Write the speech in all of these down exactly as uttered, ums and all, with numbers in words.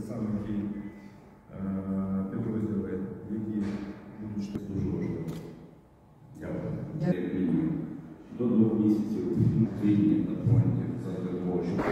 саме ті е, підрозділи, які будуть дуже важливі. Дякую. До двох місяців війни на фронті за того, що...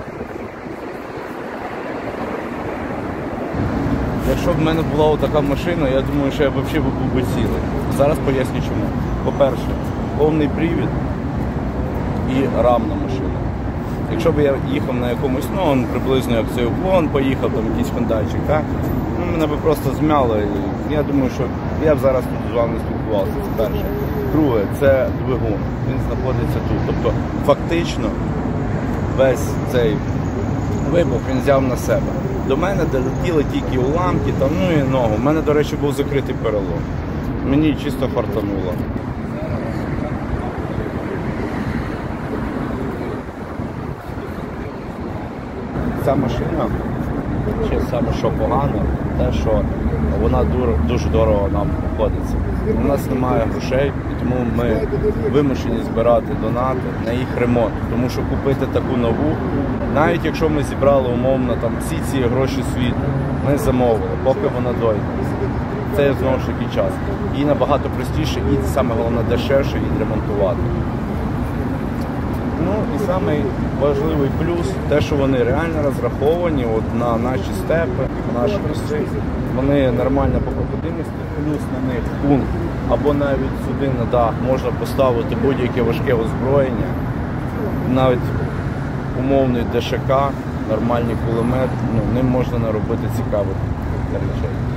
Якщо б в мене була така машина, я думаю, що я б взагалі був би цілий. Зараз поясню чому. По-перше, повний привід і рамна машина. Якщо б я їхав на якомусь, ну, приблизно як цей уклон, поїхав, там якийсь фондайчик, так? Ну, мене б просто змяло. Я думаю, що я б зараз тут з вами спілкувався, це перше. Друге, це двигун, він знаходиться тут. Тобто, фактично, весь цей вибух він взяв на себе. До мене долетіли тільки уламки, там, ну і ногу. У мене, до речі, був закритий перелом. Мені чисто фартануло. Ця машина, ще саме що погано, те, що вона дуже дорого нам обходиться. У нас немає грошей, і тому ми вимушені збирати донати на їх ремонт. Тому що купити таку нову, навіть якщо ми зібрали умовно там всі ці гроші світу, ми замовили, поки вона дойде. Це знову ж таки час. Її набагато простіше і саме головне дешевше її ремонтувати. Ну і самий важливий плюс, те, що вони реально розраховані от, на наші степи, на наші ліси. Вони нормально по проходимості, плюс на них пункт або навіть сюди на дах можна поставити будь-яке важке озброєння, навіть умовний ДШК, нормальний кулемет, ну, ним можна наробити цікавих речей.